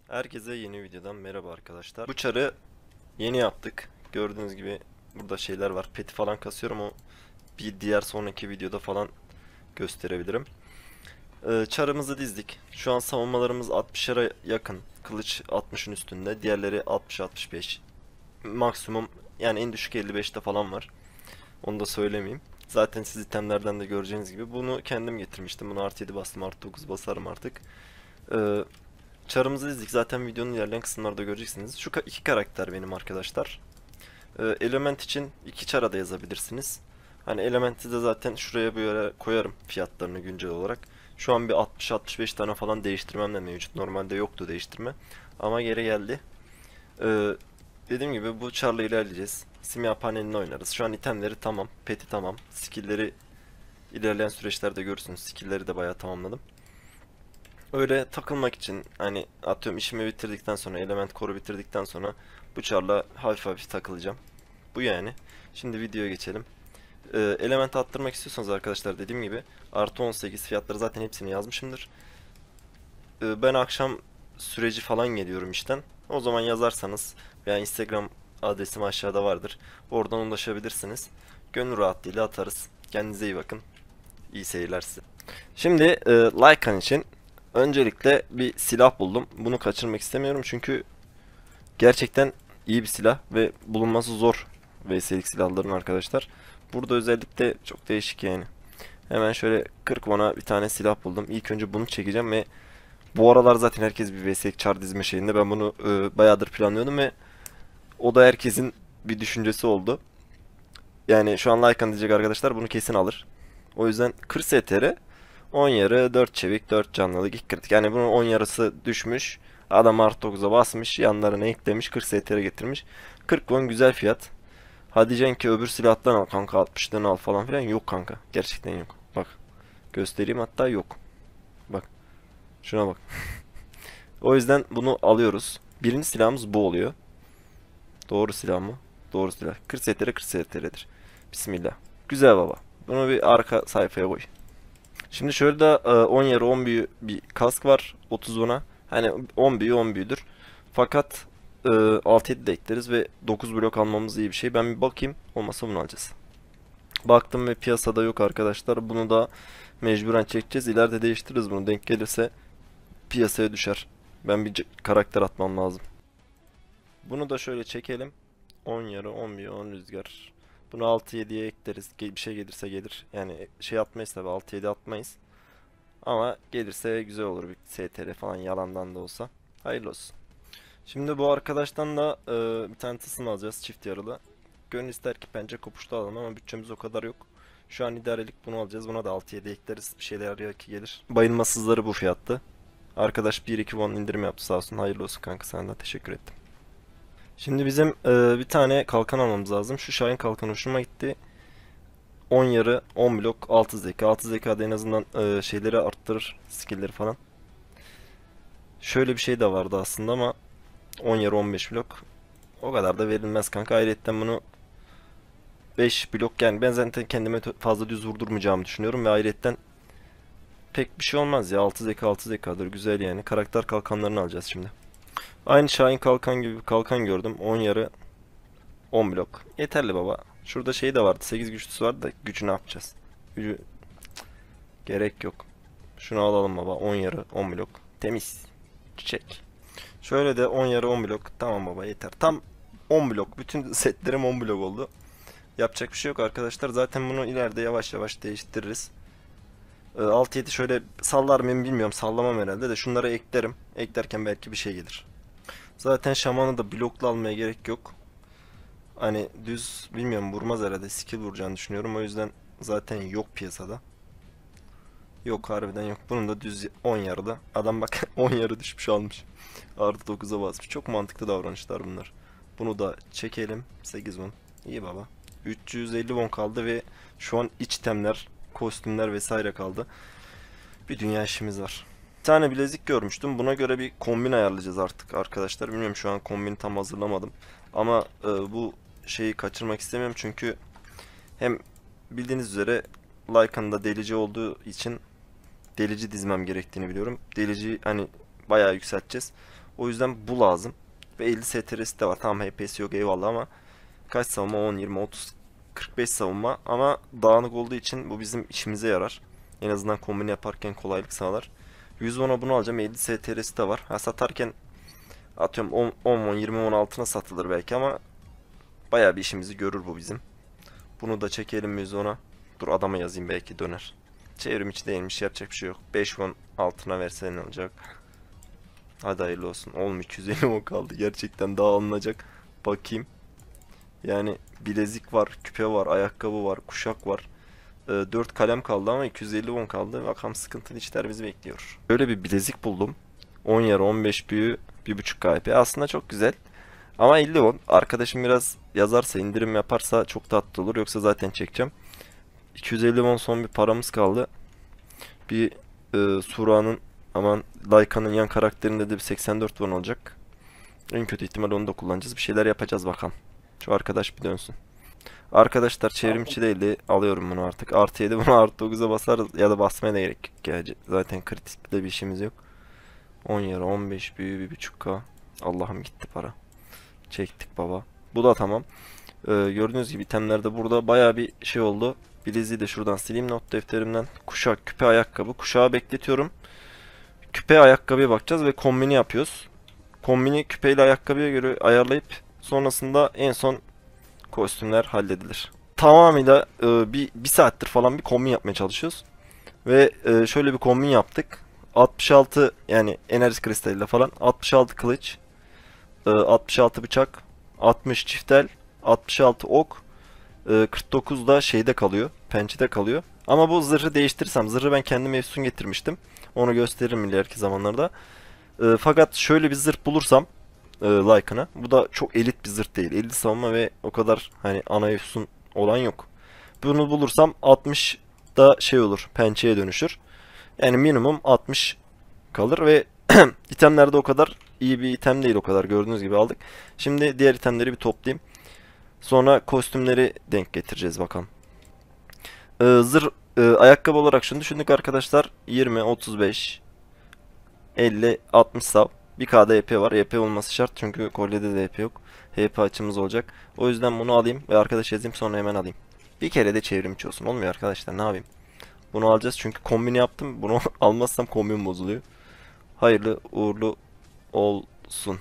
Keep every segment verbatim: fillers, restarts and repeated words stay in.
Herkese yeni videodan merhaba arkadaşlar. Bu çarı yeni yaptık. Gördüğünüz gibi burada şeyler var. Peti falan kasıyorum, o bir diğer sonraki videoda falan gösterebilirim. Ee, çarımızı dizdik. Şu an savunmalarımız altmışlara yakın. Kılıç altmışın üstünde. Diğerleri altmış altmış beş. Maksimum yani en düşük elli beşte falan var. Onu da söylemeyeyim. Zaten siz itemlerden de göreceğiniz gibi bunu kendim getirmiştim. Bunu artı yedi bastım, artı dokuz basarım artık. Ee, Çarımızı dizdik. Zaten videonun ilerleyen kısımlarda göreceksiniz. Şu ka- iki karakter benim arkadaşlar. Ee, element için iki çara da yazabilirsiniz. Hani elementi de zaten şuraya böyle koyarım fiyatlarını güncel olarak. Şu an bir altmış altmış beş tane falan değiştirmem de mevcut. Normalde yoktu değiştirme. Ama geri geldi. Ee, Dediğim gibi bu çarla ilerleyeceğiz. Simya panelini oynarız. Şu an itemleri tamam. Peti tamam. Skill'leri ilerleyen süreçlerde görürsünüz. Skill'leri de bayağı tamamladım. Öyle takılmak için, hani atıyorum işimi bitirdikten sonra, element koru bitirdikten sonra bu çarla hafif hafif takılacağım. Bu yani. Şimdi videoya geçelim. Ee, element attırmak istiyorsanız arkadaşlar, dediğim gibi artı on sekiz fiyatları zaten hepsini yazmışımdır. Ee, ben akşam süreci falan geliyorum işten. O zaman yazarsanız veya Instagram adresim aşağıda vardır. Oradan ulaşabilirsiniz. Gönül rahatlığıyla atarız. Kendinize iyi bakın. İyi seyirler size. Şimdi e, Lycan için öncelikle bir silah buldum. Bunu kaçırmak istemiyorum çünkü gerçekten iyi bir silah ve bulunması zor V S'lik silahların arkadaşlar. Burada özellikle çok değişik yani. Hemen şöyle kırk won'a bir tane silah buldum. İlk önce bunu çekeceğim ve bu aralar zaten herkes bir V S'lik çar dizme şeyinde. Ben bunu e, bayağıdır planlıyordum ve o da herkesin bir düşüncesi oldu. Yani şu an Lycan diyecek arkadaşlar bunu kesin alır. O yüzden kırk S T R, on yarı, dört çevik, dört canlılık, iki kritik. Yani bunun on yarısı düşmüş. Adam artı dokuza basmış. Yanlarına eklemiş. kırk S T R getirmiş. kırk won güzel fiyat. Hadi diyeceksin ki öbür silahtan al kanka, altmıştan al falan filan. Yok kanka. Gerçekten yok. Bak. Göstereyim, hatta yok. Bak. Şuna bak. O yüzden bunu alıyoruz. Birinci silahımız bu oluyor. Doğru silah mı? Doğru silah. kırk S T R kırk S T R'dir. Bismillah. Güzel baba. Bunu bir arka sayfaya koy. Şimdi şöyle de e, on yarı on büyü bir kask var. otuz ona. Hani on büyü on büyüdür. Fakat e, altı yedi de ekleriz ve dokuz blok almamız iyi bir şey. Ben bir bakayım. Olmasa bunu alacağız. Baktım ve piyasada yok arkadaşlar. Bunu da mecburen çekeceğiz. İleride değiştiririz bunu. Denk gelirse piyasaya düşer. Ben bir karakter atmam lazım. Bunu da şöyle çekelim. on yarı, on büyü, on rüzgar. Bunu altı yediye ekleriz. Bir şey gelirse gelir. Yani şey atmayız tabi, altı yedi atmayız. Ama gelirse güzel olur, bir S T R falan yalandan da olsa. Hayırlı olsun. Şimdi bu arkadaştan da e, bir tane tılsım alacağız, çift yaralı. Gönül ister ki bence kopuşlu alalım ama bütçemiz o kadar yok. Şu an idarelik bunu alacağız. Buna da altı yedi ekleriz. Bir şeyler yarıyor ki gelir. Bayılmasızları bu fiyattı. Arkadaş bir iki won indirim yaptı sağ olsun. Hayırlı olsun kanka, sana da teşekkür ettim. Şimdi bizim e, bir tane kalkan almamız lazım. Şu Şahin kalkan hoşuma gitti. on yarı, on blok, altı zeka. altı zekada en azından e, şeyleri arttırır. Skill'leri falan. Şöyle bir şey de vardı aslında ama on yarı on beş blok. O kadar da verilmez kanka. Ayrıyetten bunu beş blok, yani ben zaten kendime fazla düz vurdurmayacağımı düşünüyorum ve ayrıyetten pek bir şey olmaz ya. altı zeka altı zekadır, güzel yani. Karakter kalkanlarını alacağız şimdi. Aynı Şahin kalkan gibi bir kalkan gördüm. on yarı on blok. Yeterli baba. Şurada şey de vardı. sekiz güçlüsü vardı da gücü ne yapacağız? Gücü gerek yok. Şunu alalım baba. on yarı on blok. Temiz. Çiçek. Şöyle de on yarı on blok. Tamam baba, yeter. Tam on blok. Bütün setlerim on blok oldu. Yapacak bir şey yok arkadaşlar. Zaten bunu ileride yavaş yavaş değiştiririz. Ee, altı yedi şöyle sallar mıyım bilmiyorum. Sallamam herhalde de şunları eklerim. Eklerken belki bir şey gelir. Zaten şamanı da blokla almaya gerek yok. Hani düz bilmiyorum, vurmaz herhalde. Skill vuracağını düşünüyorum. O yüzden zaten yok piyasada. Yok, harbiden yok. Bunun da düz on yarıda. Adam bak on yarı düşmüş almış. Artı dokuza basmış. Çok mantıklı davranışlar bunlar. Bunu da çekelim. sekiz won. İyi baba. üç yüz elli won kaldı ve şu an iç itemler, kostümler vesaire kaldı. Bir dünya işimiz var. Bir tane bilezik görmüştüm. Buna göre bir kombin ayarlayacağız artık arkadaşlar. Bilmiyorum, şu an kombini tam hazırlamadım. Ama e, bu şeyi kaçırmak istemiyorum çünkü hem bildiğiniz üzere Lycan'da delici olduğu için delici dizmem gerektiğini biliyorum. Delici hani bayağı yükselteceğiz. O yüzden bu lazım. Ve elli S T R'si de var. Tamam H P'si yok eyvallah ama kaç savunma? on, yirmi, otuz, kırk beş savunma. Ama dağınık olduğu için bu bizim işimize yarar. En azından kombine yaparken kolaylık sağlar. yüz ona bunu alacağım. elli S T R'si de var. Ha, satarken atıyorum on, on, yirmi on altına satılır belki ama bayağı bir işimizi görür bu bizim. Bunu da çekelim yüz ona. Dur adama yazayım belki döner. Çevrim içi değilmiş, yapacak bir şey yok. beş won altına verse ne olacak? Hadi hayırlı olsun. Oğlum iki yüz elli won kaldı. Gerçekten daha alınacak. Bakayım. Yani bilezik var, küpe var, ayakkabı var, kuşak var. Ee, dört kalem kaldı ama iki yüz elli won kaldı. Bakalım sıkıntılı işler bizi bekliyor. Böyle bir bilezik buldum. on yarı on beş büyü bir buçuk K P. Aslında çok güzel. Ama elli won. Arkadaşım biraz yazarsa, indirim yaparsa çok tatlı olur. Yoksa zaten çekeceğim. iki yüz elli won son bir paramız kaldı. Bir e, Sura'nın aman Layka'nın yan karakterinde de bir seksen dört won olacak. En kötü ihtimal onu da kullanacağız. Bir şeyler yapacağız bakalım. Şu arkadaş bir dönsün. Arkadaşlar çevrimçi değildi. Alıyorum bunu artık. Artı yedi bunu artı dokuza basarız. Ya da basmaya da gerek yok. Yani zaten kritikte bir işimiz yok. on yarı on beş büyü bir buçuk K. Allah'ım gitti para. Çektik baba. Bu da tamam. Ee, gördüğünüz gibi itemlerde burada baya bir şey oldu. Bileziği de şuradan sileyim not defterimden. Kuşak, küpe, ayakkabı. Kuşağı bekletiyorum. Küpe, ayakkabıya bakacağız ve kombini yapıyoruz. Kombini küpeyle ayakkabıya göre ayarlayıp sonrasında en son kostümler halledilir. Tamamıyla e, bir, bir saattir falan bir kombin yapmaya çalışıyoruz. Ve e, şöyle bir kombin yaptık. altmış altı yani enerji kristaliyle falan. altmış altı kılıç. E, altmış altı bıçak. altmış çiftel. altmış altı ok. E, kırk dokuz da şeyde kalıyor. Pençede kalıyor. Ama bu zırhı değiştirirsem. Zırhı ben kendim efsun getirmiştim. Onu gösteririm ileriki zamanlarda. E, fakat şöyle bir zırh bulursam e, like'ına. Bu da çok elit bir zırh değil. elli savunma ve o kadar hani ana efsun olan yok. Bunu bulursam altmış da şey olur. Pençeye dönüşür. Yani minimum altmış kalır ve itemlerde o kadar iyi bir item değil, o kadar gördüğünüz gibi aldık. Şimdi diğer itemleri bir toplayayım. Sonra kostümleri denk getireceğiz bakalım. Ee, zırh e, ayakkabı olarak şunu düşündük arkadaşlar. yirmi, otuz beş, elli, altmış sav. bir K'da E P var. E P olması şart çünkü kolyede de E P yok. H P açımız olacak. O yüzden bunu alayım ve arkadaş yazayım sonra hemen alayım. Bir kere de çevrimçi olsun. Olmuyor arkadaşlar, ne yapayım? Bunu alacağız çünkü kombini yaptım. Bunu almazsam kombin bozuluyor. Hayırlı uğurlu olsun.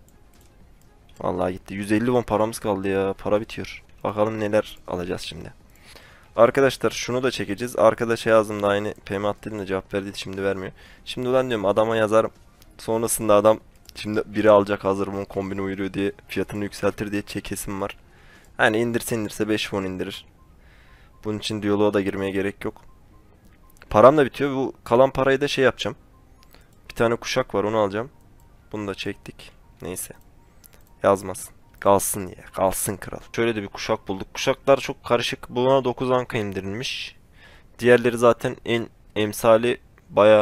Vallahi gitti. yüz elli won paramız kaldı ya. Para bitiyor. Bakalım neler alacağız şimdi. Arkadaşlar şunu da çekeceğiz. Arkadaşa yazdım da aynı P M attığında cevap verdi, şimdi vermiyor. Şimdi ulan diyorum adama yazarım. Sonrasında adam şimdi biri alacak hazır mı kombine uyuruyor diye fiyatını yükseltir diye çekesim var. Hani indirse indirse beş won indirir. Bunun için diyaloğa da girmeye gerek yok. Param da bitiyor. Bu kalan parayı da şey yapacağım. Bir tane kuşak var, onu alacağım. Bunu da çektik. Neyse. Yazmasın. Kalsın diye. Kalsın kral. Şöyle de bir kuşak bulduk. Kuşaklar çok karışık. Buna dokuz anka indirilmiş. Diğerleri zaten en emsali baya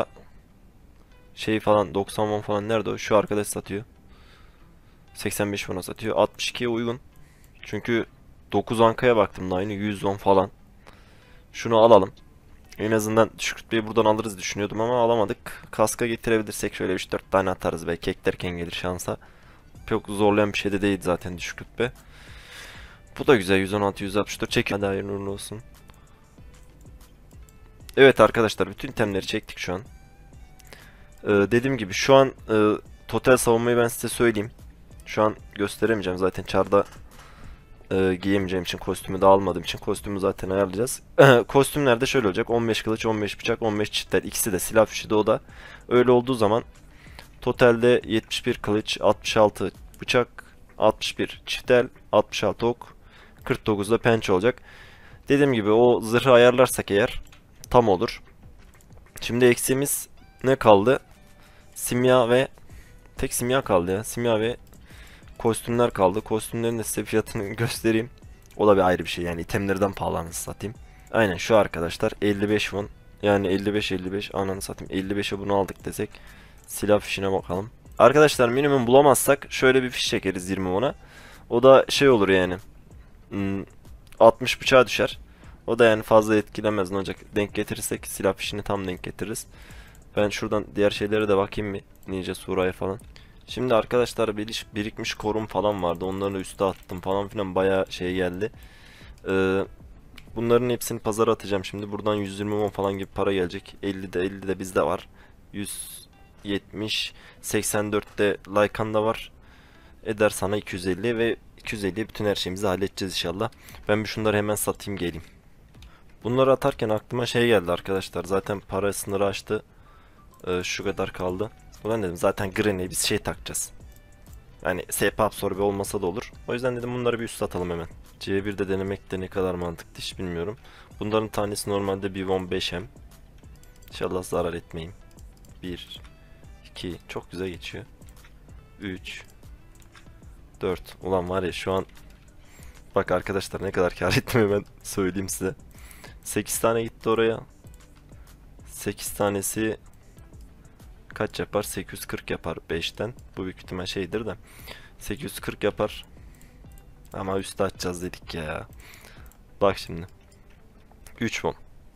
şey falan doksan won falan, nerede o? Şu arkadaş satıyor. seksen beş won'a satıyor. altmış ikiye uygun. Çünkü dokuz ankaya baktım da aynı yüz won falan. Şunu alalım. En azından düşük rütbeyi buradan alırız düşünüyordum ama alamadık. Kaska getirebilirsek şöyle üç dört tane atarız belki eklerken gelir şansa. Çok zorlayan bir şey de değil zaten düşük rütbe. Bu da güzel, yüz on altı yüz altmış dört çekiyor. Hadi hayırlı uğurlu olsun. Evet arkadaşlar bütün itemleri çektik şu an. Ee, dediğim gibi şu an e, total savunmayı ben size söyleyeyim. Şu an gösteremeyeceğim zaten çarda e, giyemeyeceğim için, kostümü de almadığım için kostümü zaten ayarlayacağız. Kostümlerde şöyle olacak: on beş kılıç, on beş bıçak, on beş çiftler, ikisi de silah fişi de o da. Öyle olduğu zaman totalde yetmiş bir kılıç, altmış altı bıçak, altmış bir çiftel, altmış altı ok, kırk dokuz da pençe olacak. Dediğim gibi o zırhı ayarlarsak eğer tam olur. Şimdi eksiğimiz ne kaldı? Simya ve tek simya kaldı ya. Simya ve kostümler kaldı. Kostümlerin de size fiyatını göstereyim. O da bir ayrı bir şey yani, itemlerden pahalı anasını satayım. Aynen şu arkadaşlar elli beş won. Yani elli beş elli beş ananı satayım. elli beşe bunu aldık desek. Silah fişine bakalım. Arkadaşlar minimum bulamazsak şöyle bir fiş çekeriz yirmi won'a. O da şey olur yani. Hmm, altmış bıçağa düşer. O da yani fazla etkilemez, ne olacak? Denk getirirsek silah fişini tam denk getiririz. Ben şuradan diğer şeylere de bakayım bir. Ninja Sura'ya falan. Şimdi arkadaşlar biriş- birikmiş korum falan vardı. Onları üste attım falan filan, bayağı şey geldi. Ee, Bunların hepsini pazara atacağım şimdi. Buradan yüz yirmi won falan gibi para gelecek. elli de elli de bizde var. yüz yetmiş, seksen dörtte Lycan'da var. Eder sana iki yüz elli ve iki yüz elliye bütün her şeyimizi halledeceğiz inşallah. Ben bir şunları hemen satayım geleyim. Bunları atarken aklıma şey geldi arkadaşlar. Zaten para sınırı aştı. Ee, şu kadar kaldı. Ulan dedim zaten Granny'e biz şey takacağız. Yani S P absorbe olmasa da olur. O yüzden dedim bunları bir üst atalım hemen. C birde denemek de ne kadar mantıklı hiç bilmiyorum. Bunların tanesi normalde bir won beş hem. İnşallah zarar etmeyeyim. bir, iki, çok güzel geçiyor. üç, dört. Ulan var ya şu an, bak arkadaşlar ne kadar kar ettim hemen söyleyeyim size. sekiz tane gitti oraya. sekiz tanesi kaç yapar? sekiz yüz kırk yapar beşten. Bu büyük ihtimal şeydir de. sekiz yüz kırk yapar. Ama üstü açacağız dedik ya. Bak şimdi. üç won.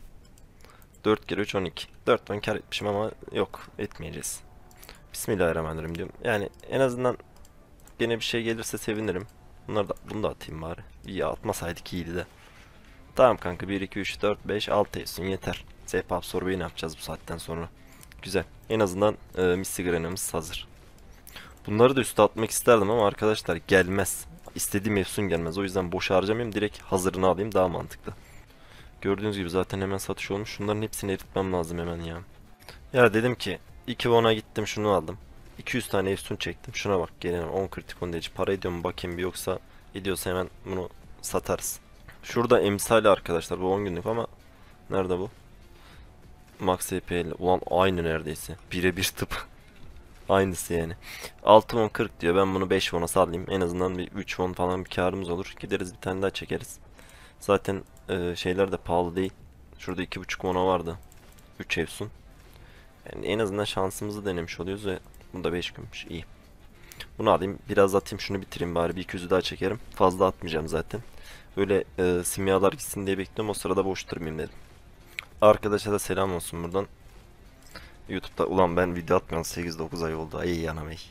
dört kere üç on iki. dört won kar etmişim ama yok, etmeyeceğiz. Bismillahirrahmanirrahim diyorum. Yani en azından gene bir şey gelirse sevinirim. Bunları da, bunu da atayım bari. İyi, atmasaydık iyiydi de. Tamam kanka, bir iki üç dört beş altı etsin yeter. S P absorbeyi ne yapacağız bu saatten sonra? Güzel. En azından e, Misty Granny'miz hazır. Bunları da üste atmak isterdim ama arkadaşlar gelmez. İstediğim efsun gelmez. O yüzden boş harcamayayım. Direkt hazırını alayım, daha mantıklı. Gördüğünüz gibi zaten hemen satış olmuş. Şunların hepsini eritmem lazım hemen ya. Ya dedim ki iki won'a gittim şunu aldım. iki yüz tane efsun çektim. Şuna bak, gene on kritik on derece para ediyor mu bakayım bir, yoksa ediyorsa hemen bunu satarız. Şurada emsali arkadaşlar, bu on günlük ama nerede bu? Max H P ile. Ulan aynı neredeyse. Birebir tıp. Aynısı yani. altı won kırk diyor. Ben bunu beş won'a sallayayım. En azından bir üç won falan bir karımız olur. Gideriz bir tane daha çekeriz. Zaten e, şeyler de pahalı değil. Şurada iki buçuk won'a vardı. üç efsun. Yani en azından şansımızı denemiş oluyoruz ve bu da beş gümüş. İyi. Bunu alayım. Biraz atayım, şunu bitireyim bari. Bir iki yüzü daha çekerim. Fazla atmayacağım zaten. Böyle e, simyalar gitsin diye bekliyorum. O sırada boş durmayayım dedim. Arkadaşa da selam olsun buradan. YouTube'da ulan ben video atmıyorum, sekiz dokuz ay oldu. Ay yanam ey.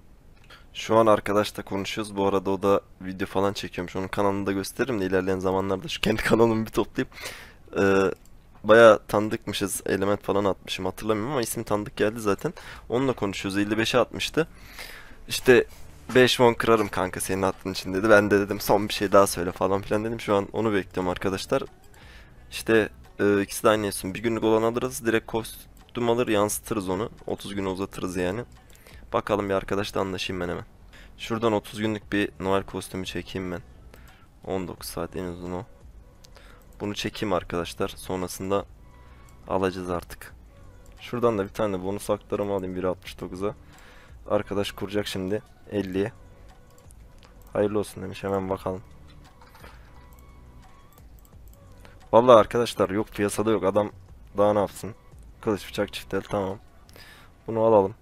Şu an arkadaşla konuşuyoruz. Bu arada o da video falan çekiyormuş. Onun kanalını da gösteririm de ilerleyen zamanlarda. Şu kendi kanalımı bir toplayıp. Ee, Bayağı tanıdıkmışız. Element falan atmışım, hatırlamıyorum ama ismi tanıdık geldi zaten. Onunla konuşuyoruz. elli beşe atmıştı. İşte beş won kırarım kanka senin attığın için dedi. Ben de dedim son bir şey daha söyle falan filan dedim. Şu an onu bekliyorum arkadaşlar. İşte e, ikisi de aynı efsun. Bir günlük olan alırız. Direkt kostüm alır yansıtırız onu. otuz güne uzatırız yani. Bakalım, bir arkadaşla anlaşayım ben hemen. Şuradan otuz günlük bir Noel kostümü çekeyim ben. on dokuz saat en uzun o. Bunu çekeyim arkadaşlar. Sonrasında alacağız artık. Şuradan da bir tane bonus aktarımı alayım bir altmış dokuza. Arkadaş kuracak şimdi elliye. Hayırlı olsun demiş, hemen bakalım. Vallahi arkadaşlar yok, piyasada yok adam, daha ne yapsın. Kılıç bıçak çift el, tamam. Bunu alalım.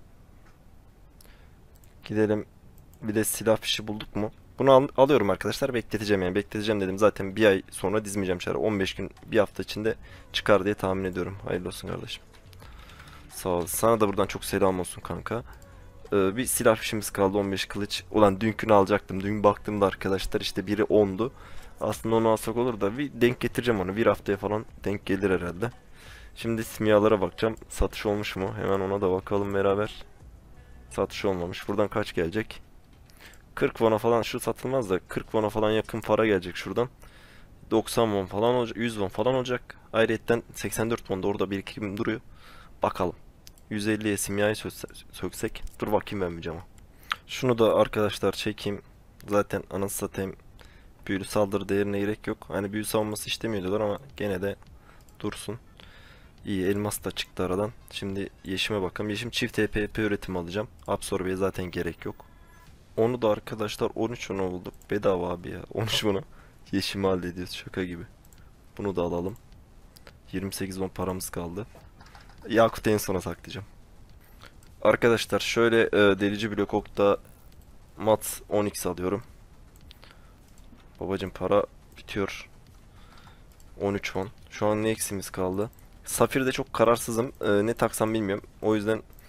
Gidelim, bir de silah fişi bulduk mu? Bunu al alıyorum arkadaşlar, bekleteceğim yani, bekleteceğim dedim zaten, bir ay sonra dizmeyeceğim çare, on beş gün bir hafta içinde çıkar diye tahmin ediyorum. Hayırlı olsun kardeşim. Sağ ol. Sana da buradan çok selam olsun kanka. Ee, bir silah fişimiz kaldı, on beş kılıç. Ulan dünkünü alacaktım. Dün baktığımda arkadaşlar işte biri ondu. Aslında onu alsak olur da bir denk getireceğim onu. Bir haftaya falan denk gelir herhalde. Şimdi simyalara bakacağım. Satış olmuş mu? Hemen ona da bakalım beraber. Satış olmamış. Buradan kaç gelecek? kırk won'a falan, şu satılmaz da kırk won'a falan yakın para gelecek şuradan. doksan won falan olacak. yüz won falan olacak. Ayrıyetten seksen dört won da orada birikim duruyor. Bakalım. yüz elliye simyayı sökse- söksek. Dur bakayım ben bir cama. Şunu da arkadaşlar çekeyim. Zaten anasını satayım. Büyülü saldırı değerine gerek yok. Hani büyü savunması işlemiyor diyorlar ama gene de dursun. İyi, elmas da çıktı aradan. Şimdi yeşime bakalım. Yeşim çift T P P üretimi alacağım. Absorbeye zaten gerek yok. Onu da arkadaşlar on üç ona bulduk. Bedava abi ya. on üç buna. Yeşimi hallediyoruz şaka gibi. Bunu da alalım. yirmi sekiz on paramız kaldı. Yakut'u en sona saklayacağım. Arkadaşlar şöyle e, delici blok okta mat on x alıyorum. Babacım para bitiyor. on üç on. Şu an ne eksimiz kaldı? Safir'de çok kararsızım. E, ne taksam bilmiyorum. O yüzden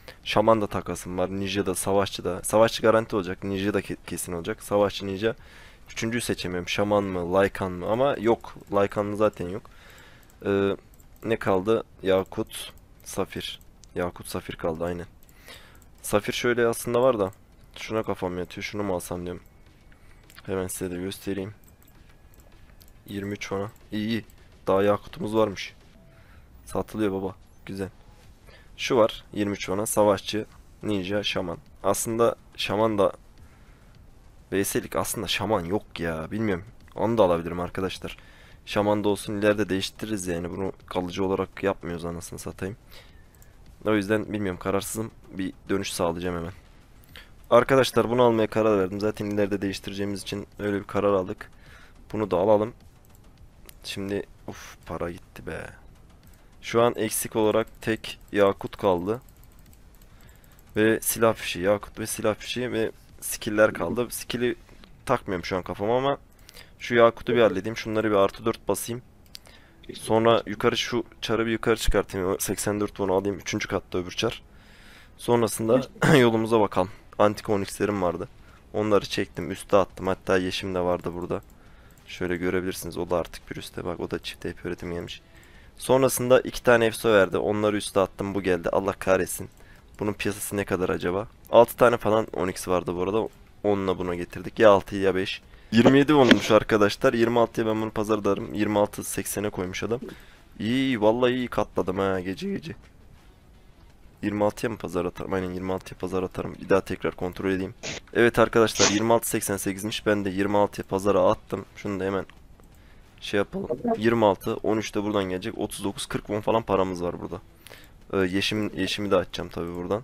Şaman da takasım var. Ninja da, savaşçı da. Savaşçı garanti olacak. Ninja da ke- kesin olacak. Savaşçı, ninja. Üçüncüyü seçemiyorum. Şaman mı, Lycan mı? Ama yok. Lycan'lı zaten yok. Ee, ne kaldı? Yakut, Safir. Yakut, Safir kaldı aynen. Safir şöyle aslında var da. Şuna kafam yatıyor. Şunu mu alsam diyorum. Hemen size de göstereyim. yirmi üç ona. İyi iyi. Daha yakutumuz varmış. Satılıyor baba. Güzel. Şu var. yirmi üç ona. Savaşçı, ninja, şaman. Aslında şaman da V S'lik aslında şaman yok ya. Bilmiyorum. Onu da alabilirim arkadaşlar. Şaman da olsun, ileride değiştiririz yani. Bunu kalıcı olarak yapmıyoruz anasını satayım. O yüzden bilmiyorum, kararsızım. Bir dönüş sağlayacağım hemen. Arkadaşlar bunu almaya karar verdim. Zaten ileride değiştireceğimiz için öyle bir karar aldık. Bunu da alalım. Şimdi uf, para gitti be. Şu an eksik olarak tek yakut kaldı. Ve silah fişi, yakut ve silah fişi ve skill'ler kaldı. Skill'i takmıyorum şu an kafama ama şu yakutu bir halledeyim. Şunları bir artı dört basayım. Sonra yukarı şu çarı bir yukarı çıkartayım. O seksen dört bunu alayım. Üçüncü katta öbür çar. Sonrasında yolumuza bakalım. Antik onyx'lerim vardı. Onları çektim, üste attım. Hatta yeşim de vardı burada. Şöyle görebilirsiniz. O da artık bir üstte. Bak, o da çift hep üretim gelmiş. Sonrasında iki tane efso verdi. Onları üste attım. Bu geldi. Allah kahretsin. Bunun piyasası ne kadar acaba? altı tane falan onyx vardı bu arada. Onunla buna getirdik. Ya altı ya beş. yirmi yedi olmuş arkadaşlar. yirmi altıya ben bunu pazarlarım. yirmi altı seksene koymuş adam. İyi, vallahi iyi katladım ha gece gece. yirmi altıya mı pazar atarım? Aynen, yirmi altıya pazar atarım. Bir daha tekrar kontrol edeyim. Evet arkadaşlar, yirmi altı seksen sekizmiş. Ben de yirmi altıya pazara attım. Şunu da hemen şey yapalım. yirmi altı, on üç de buradan gelecek. otuz dokuz kırk won falan paramız var burada. Ee, yeşim, yeşimi de açacağım tabii buradan.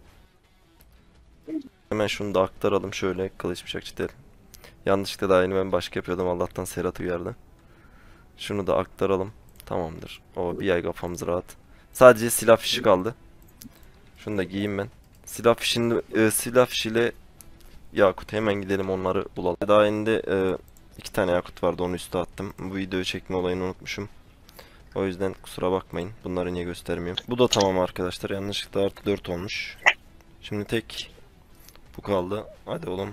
Hemen şunu da aktaralım şöyle, kılıç bıçak çitel. Yanlışlıkla daha yeni ben başka yapıyordum. Allah'tan Serhat uyardı. Şunu da aktaralım. Tamamdır. O bir ay kafamız rahat. Sadece silah fişi kaldı. Şunu da giyeyim ben. Silah fişini, e, silah fişiyle yakut, hemen gidelim onları bulalım. Daha elinde e, iki tane yakut vardı, onu üste attım. Bu videoyu çekme olayını unutmuşum. O yüzden kusura bakmayın. Bunları niye göstermiyorum. Bu da tamam arkadaşlar. Yanlışlıkla artı dört olmuş. Şimdi tek bu kaldı. Hadi oğlum.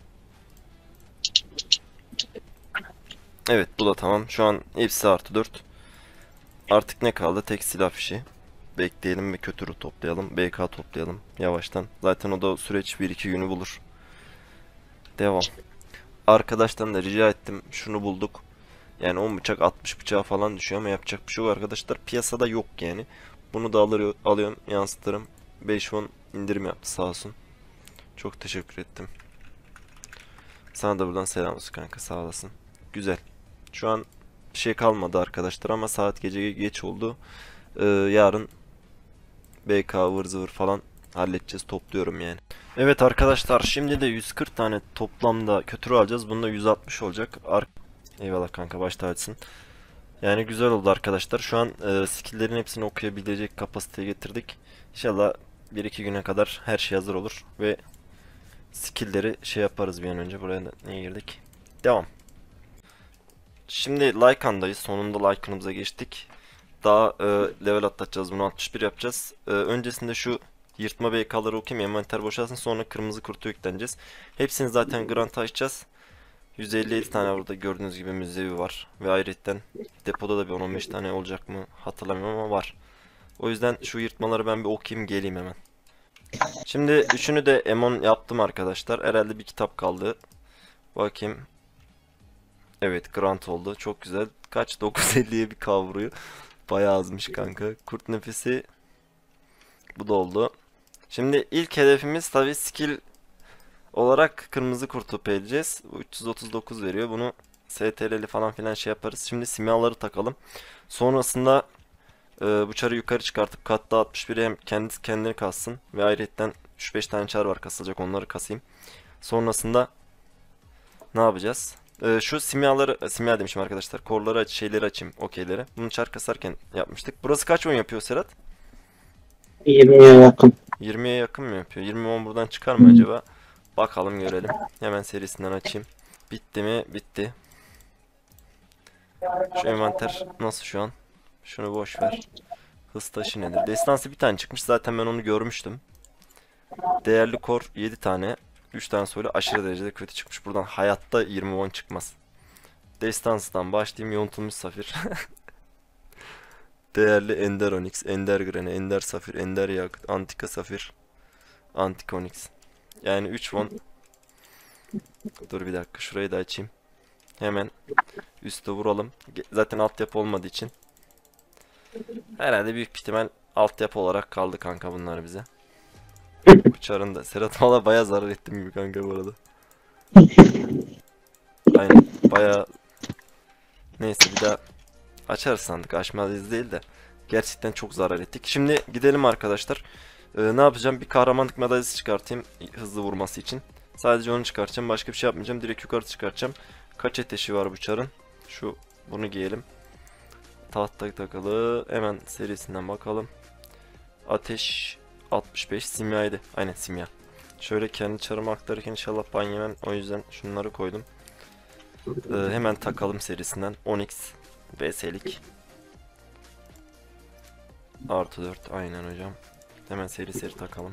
Evet, bu da tamam. Şu an hepsi artı dört. Artık ne kaldı? Tek silah fişi. Bekleyelim ve kötürü toplayalım. B K toplayalım yavaştan. Zaten o da süreç bir iki günü bulur. Devam. Arkadaştan da rica ettim. Şunu bulduk. Yani on bıçak altmış bıçağa falan düşüyor ama yapacak bir şey yok arkadaşlar. Piyasada yok yani. Bunu da alır, alıyorum, yansıtırım. beş won indirim yaptı sağ olsun. Çok teşekkür ettim. Sana da buradan selam olsun kanka, sağ olasın. Güzel. Şu an bir şey kalmadı arkadaşlar ama saat gece geç oldu. Ee, yarın B K ıvır zıvır falan halledeceğiz, topluyorum yani. Evet arkadaşlar, şimdi de yüz kırk tane toplamda kötürü alacağız. Bunda yüz altmış olacak. Ar Eyvallah kanka, baş tacısın. Yani güzel oldu arkadaşlar. Şu an e, skill'lerin hepsini okuyabilecek kapasiteye getirdik. İnşallah bir iki güne kadar her şey hazır olur ve skill'leri şey yaparız bir an önce. Buraya da niye girdik? Devam. Şimdi Lycan'dayız. Sonunda Lycan'ımıza geçtik. Daha e, level atlatacağız. Bunu altmış bir yapacağız. E, öncesinde şu yırtma B K'ları okuyayım. Envanter boşalsın. Sonra kırmızı kurtu yükleneceğiz. Hepsini zaten grant açacağız. yüz elli yedi tane burada gördüğünüz gibi müzevi var. Ve ayrıca depoda da bir on on beş tane olacak mı hatırlamıyorum ama var. O yüzden şu yırtmaları ben bir okuyayım geleyim hemen. Şimdi üçünü de emon yaptım arkadaşlar. Herhalde bir kitap kaldı. Bakayım. Evet, grant oldu. Çok güzel. Kaç? dokuz yüz elliye bir kavruyor. Bayağı azmış kanka. Kurt nefesi. Bu da oldu. Şimdi ilk hedefimiz tabii skill olarak kırmızı kurtu peleceğiz. üç yüz otuz dokuz veriyor. Bunu S T R'li falan filan şey yaparız. Şimdi simyaları takalım. Sonrasında e, bu çarı yukarı çıkartıp katta altmış bire hem kendisi kendini kassın. Ve ayrıca üç beş tane çar var kasılacak, onları kasayım. Sonrasında ne yapacağız? E, şu simyaları, simya demişim arkadaşlar. Korları aç, şeyleri açayım, okeyleri. Bunu çar kasarken yapmıştık. Burası kaç oyun yapıyor Serhat? yirmiye yakın. yirmiye yakın mı yapıyor? yirmi on buradan çıkar mı acaba? Bakalım görelim. Hemen serisinden açayım. Bitti mi? Bitti. Şu envanter nasıl şu an? Şunu boş ver. Hız taşı nedir? Destansı bir tane çıkmış. Zaten ben onu görmüştüm. Değerli kor yedi tane. üç tane soylu aşırı derecede kötü çıkmış. Buradan hayatta yirmi won çıkmaz. Destansı'dan başlayayım. Yontulmuş safir. Değerli ender onyx, ender grene, ender safir, ender yakut, antika safir, antika onyx. Yani üç won. Dur bir dakika, şurayı da açayım. Hemen üste vuralım. Ge- Zaten altyapı olmadığı için. Herhalde büyük ihtimal altyapı olarak kaldı kanka bunlar bize. Uçarın da. Serhat valla bayağı zarar ettim gibi kanka bu arada. Aynen bayağı. Neyse bir daha açarız sandık. Açmalıyız değil de. Gerçekten çok zarar ettik. Şimdi gidelim arkadaşlar. Ee, ne yapacağım? Bir kahramanlık madalyası çıkartayım hızlı vurması için. Sadece onu çıkartacağım. Başka bir şey yapmayacağım. Direkt yukarı çıkartacağım. Kaç ateşi var bu çarın? Şu bunu giyelim. Tahta takılı. Hemen serisinden bakalım. Ateş altmış beş. Simyaydı. Aynen simya. Şöyle kendi çarımı aktarırken inşallah ban yemem. O yüzden şunları koydum. Ee, hemen takalım serisinden. Onyx V S'lik. Artı dört. Aynen hocam. Hemen seri seri takalım.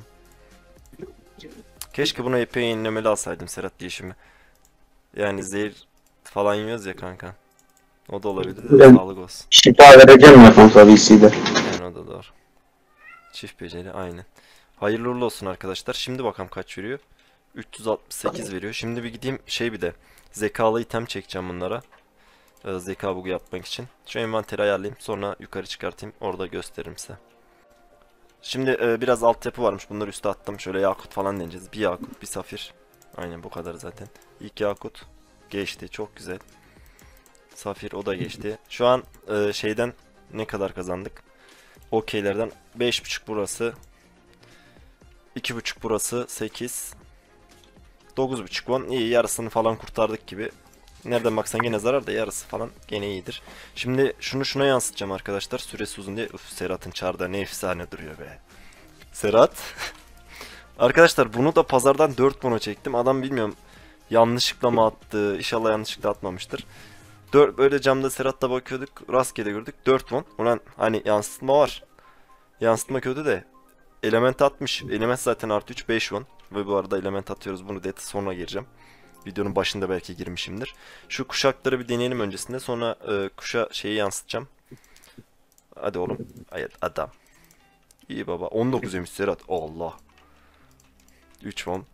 Keşke bunu epey yenilemeli alsaydım Serhat diye şimdi. Yani zehir falan yiyoruz ya kanka. O da olabilir de Ben sağlık olsun. şifa vereceğim ya kanka V C'de. Yani o da doğru. Çift beceri aynen. Hayırlı uğurlu olsun arkadaşlar. Şimdi bakalım kaç veriyor. üç yüz altmış sekiz veriyor. Şimdi bir gideyim şey bir de. Zekalı item çekeceğim bunlara. Ee, zeka bugu yapmak için. Şu envanteri ayarlayayım. Sonra yukarı çıkartayım. Orada gösteririm size. Şimdi e, biraz altyapı varmış. Bunları üste attım. Şöyle yakut falan deneyeceğiz. Bir yakut, bir safir. Aynen bu kadar zaten. İlk yakut geçti. Çok güzel. Safir o da geçti. Şu an e, şeyden ne kadar kazandık? Okeylerden beş buçuk burası. iki buçuk burası. sekiz. dokuz buçuk won. İyi, yarısını falan kurtardık gibi. Nereden baksan gene zarar da yarısı falan gene iyidir. Şimdi şunu şuna yansıtacağım arkadaşlar. Süresi uzun diye. Uf, Serhat'ın çarda ne efsane duruyor be. Serhat. Arkadaşlar bunu da pazardan dört bono çektim. Adam bilmiyorum yanlışlıkla mı attı. İnşallah yanlışlıkla atmamıştır. dört, böyle camda Serhat'la bakıyorduk. Rastgele gördük. dört won. Ulan hani yansıtma var. Yansıtma kötü de. Element atmış. Element zaten artı üç, beş won. Ve bu arada element atıyoruz. Bunu detay sonra gireceğim. Videonun başında belki girmişimdir. Şu kuşakları bir deneyelim öncesinde. Sonra e, kuşa şeyi yansıtacağım. Hadi oğlum. Hayır adam. İyi baba. on dokuz yemiş Serhat. Allah. üç won.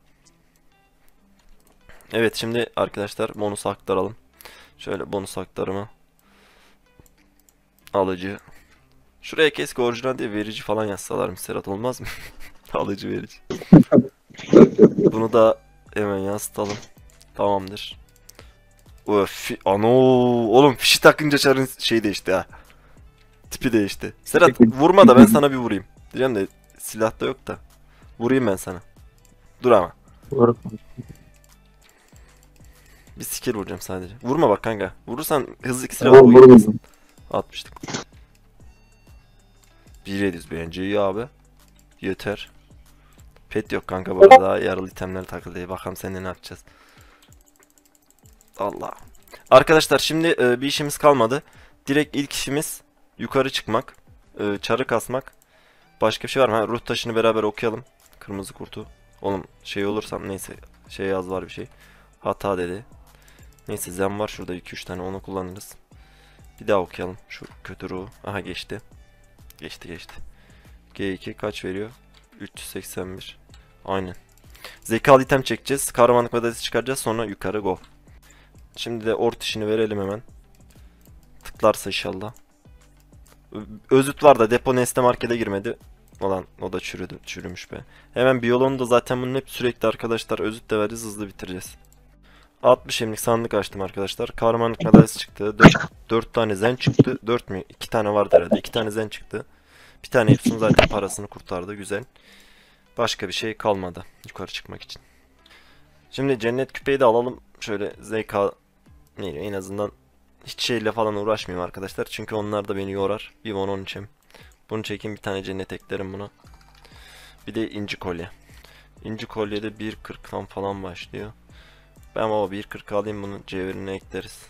Evet şimdi arkadaşlar bonus aktaralım. Şöyle bonus aktarımı. Alıcı. Şuraya keşke orijinal diye verici falan yazsalarmış Serhat, olmaz mı? Alıcı verici. Bunu da hemen yansıtalım. Tamamdır. Öf, ano, oğlum fişi takınca çarın şey değişti ha. Tipi değişti. Serhat vurma da ben sana bir vurayım. Diyeceğim de silah da yok da. Vurayım ben sana. Dur ama. Doğru. Bir skill vuracağım sadece. Vurma bak kanka. Vurursan hızlı iksir Tamam, alıp vurmadım. gitmesin. Atmıştık. bin yedi yüz bence iyi abi. Yeter. Pet yok kanka bu arada. Yaralı itemler takıldı. Bakalım seninle ne yapacağız. Allah. Arkadaşlar şimdi e, bir işimiz kalmadı. Direkt ilk işimiz yukarı çıkmak. E, çarı kasmak. Başka bir şey var mı? Ha, ruh taşını beraber okuyalım. Kırmızı kurtu. Oğlum şey olursam neyse. Şey yaz var bir şey. Hata dedi. Neyse zen var şurada iki üç tane, onu kullanırız. Bir daha okuyalım şu kötü ruhu. Aha geçti. Geçti geçti. G iki kaç veriyor? üç yüz seksen bir. Aynen. Zekalı item çekeceğiz. Kahramanlık madalyası çıkaracağız. Sonra yukarı go. Şimdi de ort işini verelim hemen. Tıklarsa inşallah. Ö- Özüt var da depo Nesne Market'e girmedi. Olan o da çürüdü, çürümüş be. Hemen biyolonu da zaten bunun hep sürekli arkadaşlar özüt de veririz, hızlı bitireceğiz. altmış emlik sandık açtım arkadaşlar. Kahramanlık madalyası çıktı. dört tane zen çıktı. dört mü? iki tane vardı herhalde. iki tane zen çıktı. Bir tane Epson zaten parasını kurtardı. Güzel. Başka bir şey kalmadı yukarı çıkmak için. Şimdi cennet küpeyi de alalım. Şöyle Z K neydi, en azından hiç şeyle falan uğraşmayayım arkadaşlar. Çünkü onlar da beni yorar. Bir on on üç'üm. Bunu çekeyim, bir tane cennet eklerim buna. Bir de inci kolye. İnci kolyede bir kırktan falan başlıyor. Ben o bir kırk alayım, bunu cevherine ekleriz.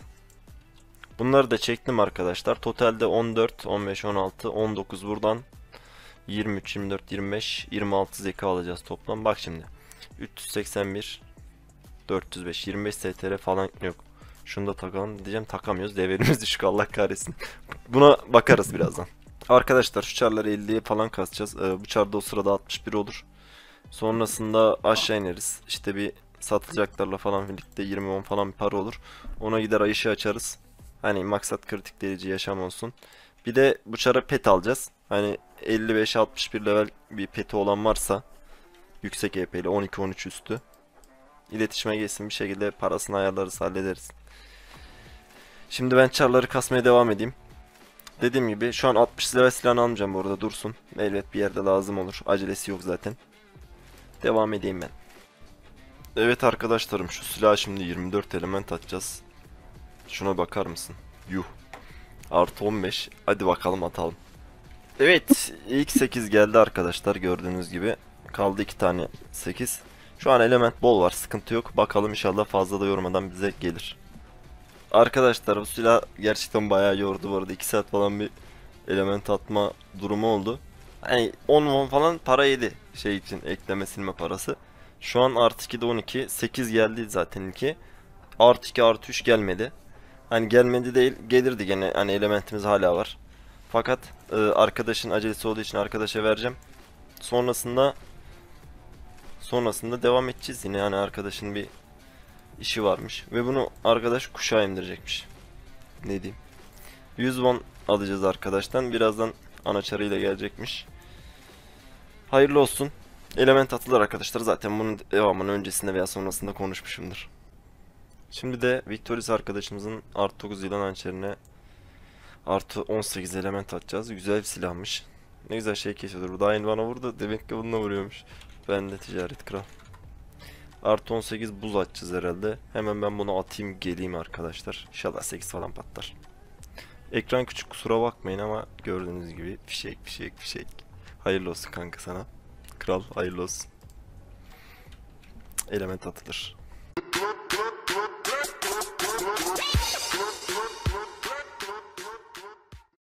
Bunları da çektim arkadaşlar. Totalde on dört, on beş, on altı, on dokuz buradan. yirmi üç, yirmi dört, yirmi beş, yirmi altı zeka alacağız toplam. Bak şimdi. üç yüz seksen bir, dört yüz beş, yirmi beş S T R falan yok. Şunu da takalım diyeceğim, takamıyoruz. Değerimiz düşük, Allah kahretsin. Buna bakarız birazdan. Arkadaşlar şu çarları elliye falan kasacağız. Ee, bu çarda o sırada altmış bir olur. Sonrasında aşağı ineriz. İşte bir satılacaklarla falan birlikte yirmi on falan bir para olur. Ona gider ay ışığı açarız. Hani maksat kritik derece yaşam olsun. Bir de bu çara pet alacağız. Hani elli beş altmış bir level bir peti olan varsa yüksek E P ile on iki on üç üstü İletişime geçsin, bir şekilde parasını ayarlarız, hallederiz. Şimdi ben çarları kasmaya devam edeyim. Dediğim gibi şu an altmış level silahını almayacağım, bu arada dursun. Elbet bir yerde lazım olur. Acelesi yok zaten. Devam edeyim ben. Evet arkadaşlarım, şu silahı şimdi yirmi dört element atacağız. Şuna bakar mısın? Yuh. Artı on beş. Hadi bakalım atalım. Evet, ilk sekiz geldi arkadaşlar, gördüğünüz gibi. Kaldı iki tane sekiz. Şu an element bol var, sıkıntı yok. Bakalım inşallah fazla da yormadan bize gelir. Arkadaşlar bu silah gerçekten bayağı yordu bu arada. iki saat falan bir element atma durumu oldu. Hani on on falan para yedi şey için, ekleme silme parası. Şu an artı ikide on iki. sekiz geldi zaten iki. Artı iki artı üç gelmedi. Hani gelmedi değil, gelirdi gene, hani elementimiz hala var. Fakat e, arkadaşın acelesi olduğu için arkadaşa vereceğim. Sonrasında sonrasında devam edeceğiz yine, yani arkadaşın bir işi varmış ve bunu arkadaş kuşağa indirecekmiş. Ne diyeyim? yüz won alacağız arkadaştan. Birazdan anaçarıyla gelecekmiş. Hayırlı olsun. Element atılır arkadaşlar. Zaten bunun devamını öncesinde veya sonrasında konuşmuşumdur. Şimdi de Victoris arkadaşımızın artı dokuz yılan hançerine artı on sekiz element atacağız. Güzel bir silahmış. Ne güzel şey kesiyordur. Bu daha yeni bana vurdu. Demek ki bununla vuruyormuş. Ben de ticaret kral. Artı on sekiz buz atacağız herhalde. Hemen ben bunu atayım geleyim arkadaşlar. İnşallah sekiz falan patlar. Ekran küçük, kusura bakmayın ama gördüğünüz gibi fişek fişek fişek. Hayırlı olsun kanka sana. Kral hayırlı olsun. Element atılır.